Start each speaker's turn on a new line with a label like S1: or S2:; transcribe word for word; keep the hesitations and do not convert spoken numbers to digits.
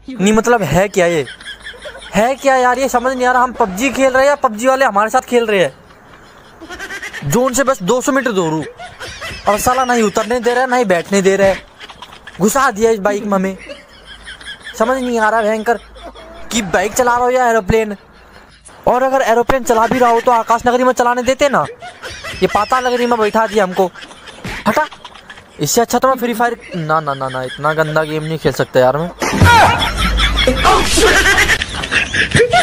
S1: नहीं मतलब है क्या ये, है क्या यार, ये समझ नहीं आ रहा। हम पबजी खेल रहे हैं या पबजी वाले हमारे साथ खेल रहे हैं। जोन से बस दो सौ मीटर दूर हूँ और साला नहीं उतरने दे रहा है, नहीं बैठने दे रहा है। घुसा दिया इस बाइक में हमें। समझ नहीं आ रहा भयंकर कि बाइक चला रहा हो या एरोप्लेन। और अगर एरोप्लेन चला भी रहा हो तो आकाश नगरी में चलाने देते ना, ये पाताल नगरी में बैठा दिया हमको। हटा, इससे अच्छा तो मैं फ्री फायर। ना ना ना ना इतना गंदा गेम नहीं खेल सकता यार मैं।